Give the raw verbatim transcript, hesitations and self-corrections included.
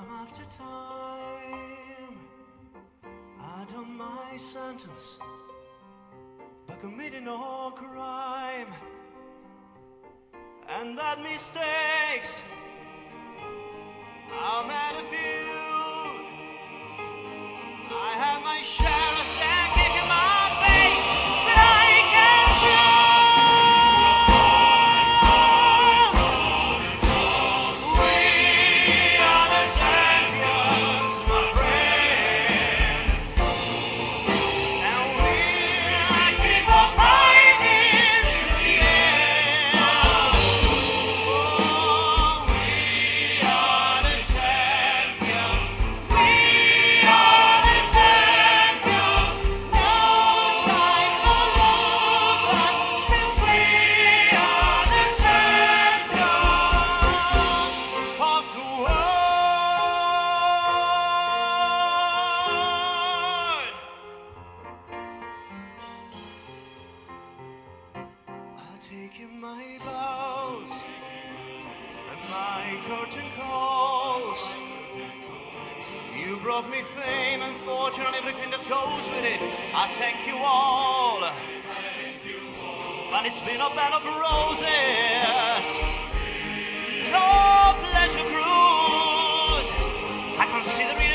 Time after time, I done my sentence, but committing no crime. And that mistakes, I made a few. I have my share of sand kicking my face, but I can't prove. We are the champions, my friend, and we'll keep on fighting to the end. Oh, we are the champions. We are the champions. No time for losers, 'cause we are the champions of the world. I've taken my vows and my curtain calls. You brought me fame and fortune and everything that goes with it. I thank you all. But it's been a bed of roses, no pleasure cruise. I consider it